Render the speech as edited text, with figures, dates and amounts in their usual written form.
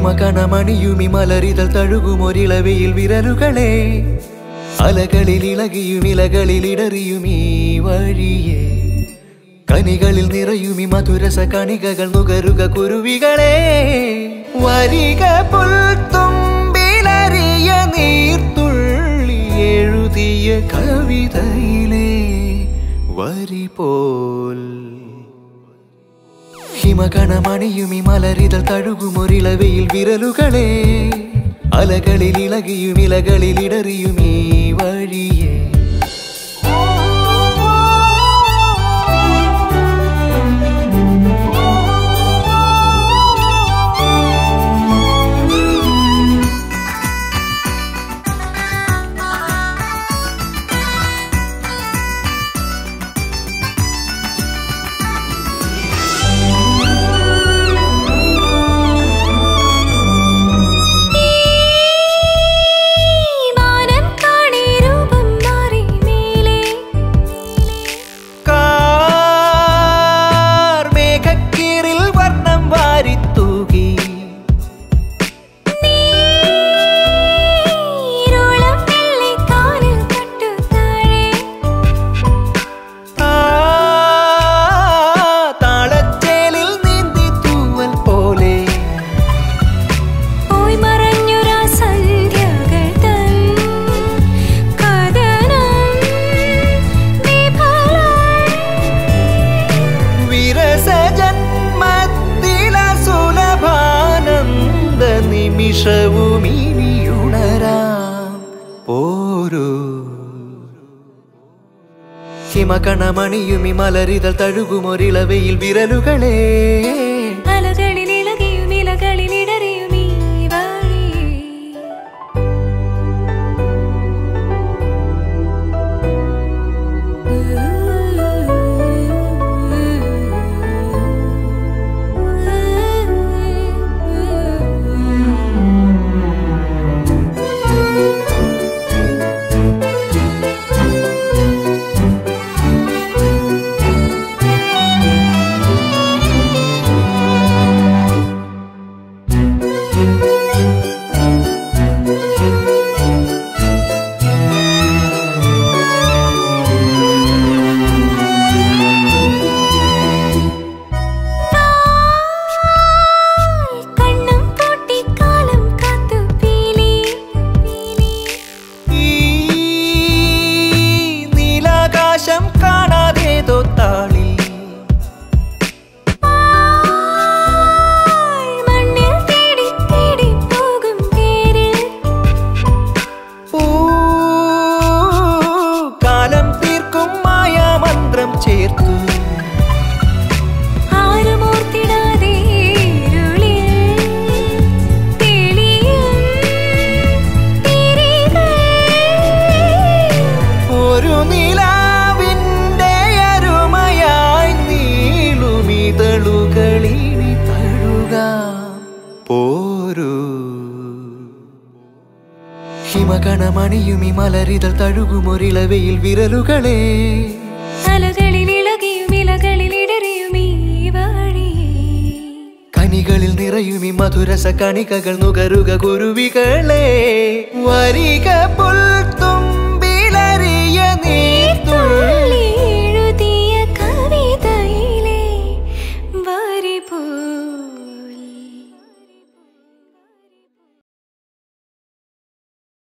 ഹിമകണമണിയുമി മലരിതൾ തഴുകുമൊരിളവയിൽ വിരലുകളെ അലകളിൽ ഇളകിയും ഇലകളിൽ ഇടറിയുമീ വഴിയേ കനികളിൽ നിറയുമി മധുരസ കണികകൾ നുകരുക കുരുവികളെ വരിക പുൽത്തുമ്പിലറിയ നീർത്തുള്ളി എഴുതിയ കവിതയിലെ വരി പോൽ ഹിമകണമണിയുമി മലരിതൾ തഴുകുമൊരിളവയിൽ വിരലുകളെ അലകളിൽ ഇളകിയും ഇലകളിൽ ഇടറിയുമീ വഴിയേ ഹിമകണമണിയുമി മലരിതൾ തഴുകുമൊരിളവയിൽ വിരലുകളെ അലകളിൽ ഇളകിയും ഇലകളിൽ ഇടറിയുമീ വഴിയേ ഹിമകണമണിയുമി മലരിതൾ തഴുകുമൊരിളവയിൽ വിരലുകളെ അലകളിൽ ഇളകിയും ഇലകളിൽ ഇടറിയുമീ വഴിയേ കനികളിൽ നിറയുമി മധുരസ കണികകൾ നുകരുക കുരുവികളെ വരിക പുൽത്തു